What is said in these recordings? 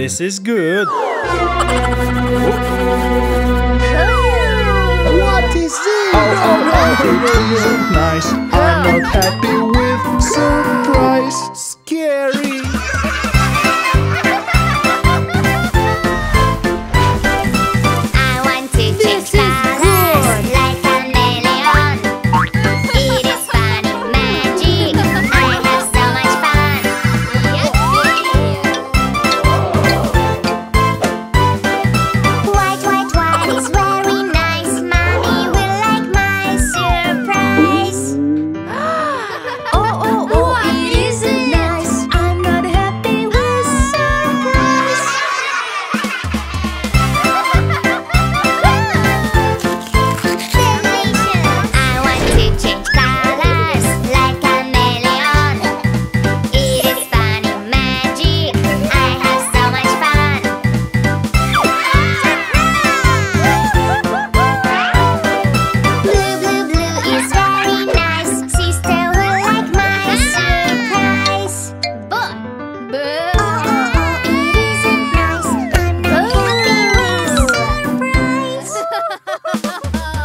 This is good. What is it? It isn't nice. I'm not happy with surprise. Scary. I want to change colors like a chameleon. It is funny magic. I have so much fun. White, white, white is very nice. Mommy will like my surprise. It isn't nice. I'm not happy with surprise. I want to change colors like a chameleon. It is funny magic. I have so much fun. Blue, blue, blue is very nice. Sister will like my surprise. It isn't nice. I'm not happy with surprise.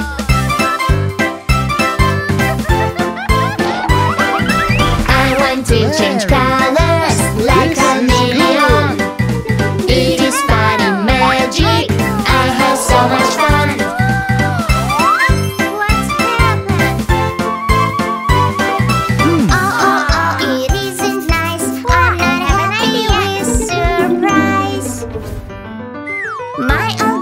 I want to change colors like a chameleon. It is funny magic. I have so much fun. What's happened? It isn't nice. I'm not happy with surprise. My